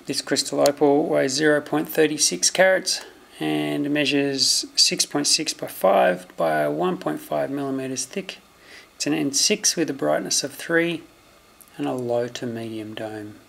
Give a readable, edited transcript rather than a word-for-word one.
This crystal opal weighs 0.36 carats and measures 6.6 by 5 by 1.5 millimeters thick. It's an N6 with a brightness of 3 and a low to medium dome.